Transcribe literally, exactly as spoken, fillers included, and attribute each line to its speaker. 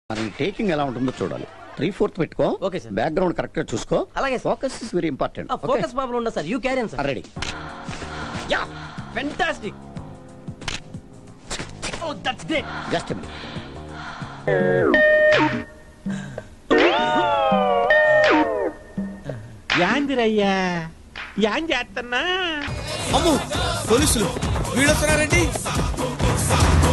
Speaker 1: Taking ఎలా ఉంటుందో చూడాలి. త్రీ ఫోర్త్ పెట్టుకో.
Speaker 2: Okay sir.
Speaker 1: బ్యాక్గ్రౌండ్ కరెక్ట్ గా చూసుకో.
Speaker 2: అలాగే sir.
Speaker 1: Focus is very important.
Speaker 2: Focus problem ఉండదు sir. You carry on sir.
Speaker 1: Ready.
Speaker 2: Yeah fantastic. Oh that's great.
Speaker 1: Just minute.
Speaker 3: యాందిరయ్యా యాం చేస్తున్నా.
Speaker 4: అమ్మో పోలీసులు వీళ్ళొస్తున్నారండి.